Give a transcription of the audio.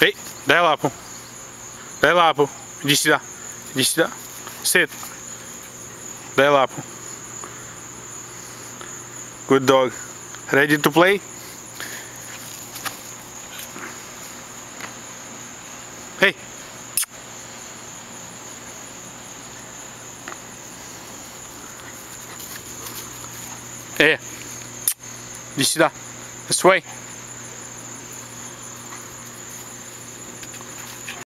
Ei, дай лапу. Дай лапу. Иди сюда. Иди сюда. Sit. Дай лапу. Good dog. Ready to play? Hey. Иди сюда. This way.